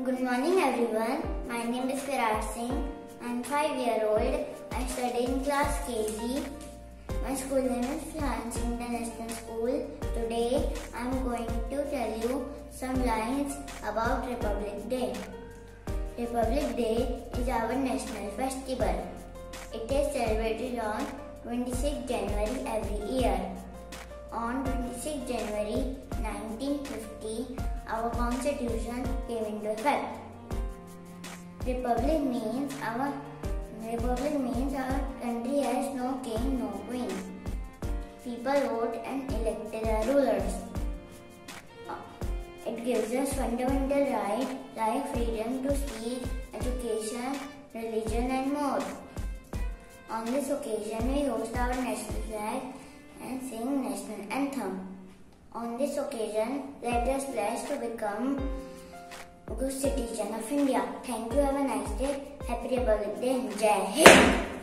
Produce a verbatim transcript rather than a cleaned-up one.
Good morning everyone. My name is Virat Singh. I am five year old. I study in class K G. My school name is Florence International School. Today I am going to tell you some lines about Republic Day. Republic Day is our national festival. It is celebrated on twenty-sixth January every year. On twenty-sixth January nineteen fifty, our constitution came into effect. Republic means our Republic means our country has no king, no queen. People vote and elected our rulers. It gives us fundamental rights like freedom to speak, education, religion and more. On this occasion, we host our national flag and sing national anthem. On this occasion, let us pledge to become good citizen of India. Thank you. Have a nice day. Happy Republic Day. Jai Hind.